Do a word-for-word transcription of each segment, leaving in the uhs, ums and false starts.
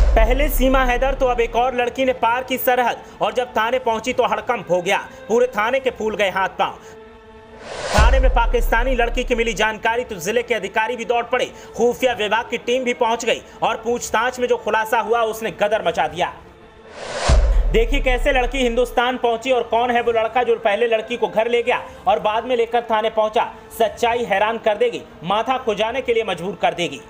पहले सीमा हैदर तो अब एक और लड़की ने पार की सरहद और जब थाने पहुंची तो हड़कंप हो गया। पूरे थाने के फूल गए हाथ पांव। थाने में पाकिस्तानी लड़की की मिली जानकारी तो जिले के अधिकारी भी दौड़ पड़े। खुफिया विभाग की टीम भी पहुंच गई और पूछताछ में जो खुलासा हुआ उसने गदर मचा दिया। देखिए कैसे लड़की हिंदुस्तान पहुंची और कौन है वो लड़का जो पहले लड़की को घर ले गया और बाद में लेकर थाने पहुंचा। सच्चाई हैरान कर देगी, माथा खुजाने के लिए मजबूर कर देगी।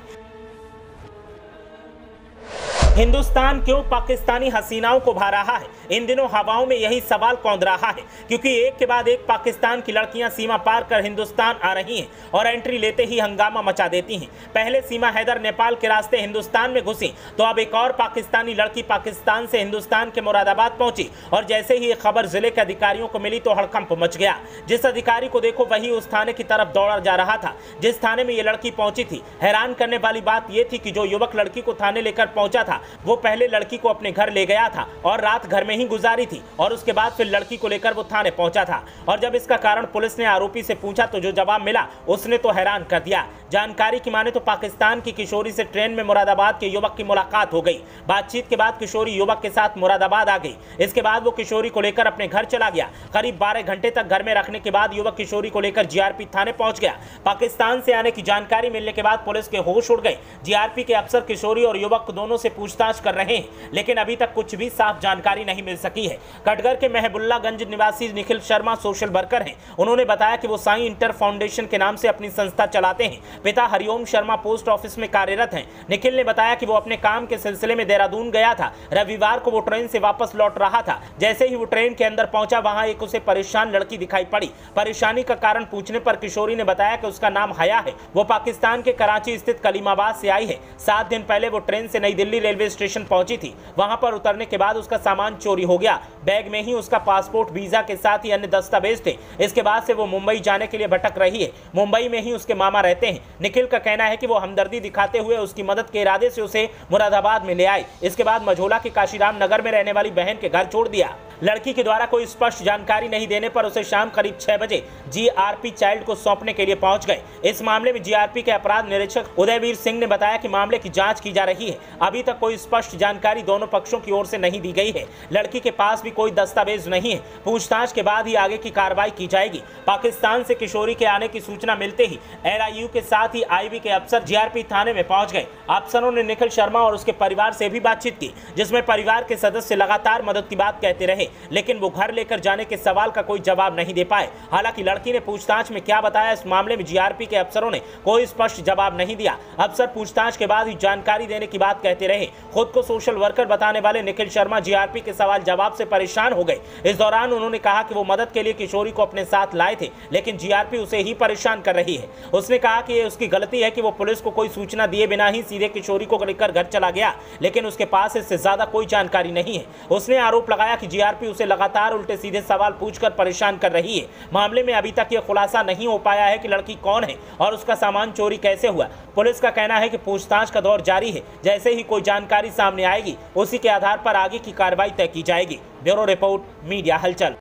हिंदुस्तान क्यों पाकिस्तानी हसीनाओं को भा रहा है? इन दिनों हवाओं में यही सवाल कौंध रहा है, क्योंकि एक के बाद एक पाकिस्तान की लड़कियां सीमा पार कर हिंदुस्तान आ रही हैं और एंट्री लेते ही हंगामा मचा देती हैं। पहले सीमा हैदर नेपाल के रास्ते हिंदुस्तान में घुसी तो अब एक और पाकिस्तानी लड़की पाकिस्तान से हिंदुस्तान के मुरादाबाद पहुंची और जैसे ही ये खबर जिले के अधिकारियों को मिली तो हड़कंप मच गया। जिस अधिकारी को देखो वही उस थाने की तरफ दौड़ा जा रहा था जिस थाने में ये लड़की पहुंची थी। हैरान करने वाली बात यह थी कि जो युवक लड़की को थाने लेकर पहुंचा था वो पहले लड़की को अपने घर ले गया था और रात घर में ही गुजारी थी और उसके बाद फिर लड़की को लेकर वो थाने पहुंचा था। और जब इसका कारण पुलिस ने आरोपी से पूछा तो जो जवाब मिला उसने तो हैरान कर दिया। जानकारी की माने तो पाकिस्तान की किशोरी से ट्रेन में मुरादाबाद के युवक की मुलाकात हो गई। बातचीत के बाद किशोरी युवक के साथ मुरादाबाद आ गई। इसके बाद वो किशोरी को लेकर अपने घर चला गया। करीब बारह घंटे तक घर में रखने के बाद युवक किशोरी को लेकर जीआरपी थाने पहुंच गया। पाकिस्तान से आने की जानकारी मिलने के बाद पुलिस के होश उड़ गए। जीआरपी के अफसर किशोरी और युवक दोनों से पूछताछ कर रहे हैं, लेकिन अभी तक कुछ भी साफ जानकारी नहीं मिल सकी है। कटघर के महबुल्लागंज निवासी निखिल शर्मा सोशल वर्कर हैं। उन्होंने बताया कि वो साईं इंटर फाउंडेशन के नाम से अपनी संस्था चलाते हैं। पिता हरिओम शर्मा पोस्ट ऑफिस में कार्यरत हैं। निखिल ने बताया कि वो अपने काम के सिलसिले में देहरादून गया था। रविवार को वो ट्रेन से वापस लौट रहा था। जैसे ही वो ट्रेन के अंदर पहुंचा वहां एक उसे परेशान लड़की दिखाई पड़ी। परेशानी का कारण पूछने पर किशोरी ने बताया कि उसका नाम हया है। वो पाकिस्तान के कराची स्थित कलीमाबाद से आई है। सात दिन पहले वो ट्रेन से नई दिल्ली रेलवे स्टेशन पहुंची थी। वहां पर उतरने के बाद उसका सामान चोरी हो गया। बैग में ही उसका पासपोर्ट, वीजा के साथ ही अन्य दस्तावेज थे। इसके बाद से वो मुंबई जाने के लिए भटक रही है। मुंबई में ही उसके मामा रहते हैं। निखिल का कहना है कि वो हमदर्दी दिखाते हुए उसकी मदद के इरादे से उसे मुरादाबाद में ले आए। इसके बाद मझोला के काशीराम नगर में रहने वाली बहन के घर छोड़ दिया। लड़की के द्वारा कोई स्पष्ट जानकारी नहीं देने पर उसे शाम करीब छह बजे जीआरपी चाइल्ड को सौंपने के लिए पहुंच गए। इस मामले में जीआरपी के अपराध निरीक्षक उदयवीर सिंह ने बताया कि मामले की जांच की जा रही है। अभी तक कोई स्पष्ट जानकारी दोनों पक्षों की ओर से नहीं दी गई है। लड़की के पास भी कोई दस्तावेज नहीं है। पूछताछ के बाद ही आगे की कार्रवाई की जाएगी। पाकिस्तान से किशोरी के आने की सूचना मिलते ही एलआईयू के साथ ही आईबी के अफसर जीआरपी थाने में पहुंच गए। अफसरों ने निखिल शर्मा और उसके परिवार से भी बातचीत की, जिसमें परिवार के सदस्य लगातार मदद की बात कहते रहे, लेकिन वो घर लेकर जाने के सवाल का कोई जवाब नहीं दे पाए। हालांकि लड़की ने पूछताछ में क्या बताया इस मामले में जीआरपी के अफसरों ने कोई स्पष्ट जवाब नहीं दिया। अफसर पूछताछ के बाद ही जानकारी देने की बात कहते रहे। खुद को सोशल वर्कर बताने वाले निखिल शर्मा जीआरपी के सवाल जवाब से परेशान हो गए। इस दौरान उन्होंने कहा कि वो मदद के लिए किशोरी को अपने साथ लाए थे, लेकिन जीआरपी उसे ही परेशान कर रही है। उसने कहा कि ये उसकी गलती है कि वो पुलिस को कोई सूचना दिए बिना ही सीधे किशोरी को लेकर घर चला गया, लेकिन उसके पास इससे ज्यादा कोई जानकारी नहीं है। उसने आरोप लगाया कि जीआरपी उसे लगातार उल्टे सीधे सवाल पूछकर परेशान कर रही है। मामले में अभी तक यह खुलासा नहीं हो पाया है कि लड़की कौन है और उसका सामान चोरी कैसे हुआ। पुलिस का कहना है कि पूछताछ का दौर जारी है। जैसे ही कोई जानकारी सामने आएगी उसी के आधार पर आगे की कार्रवाई तय की जाएगी। ब्यूरो रिपोर्ट, मीडिया हलचल।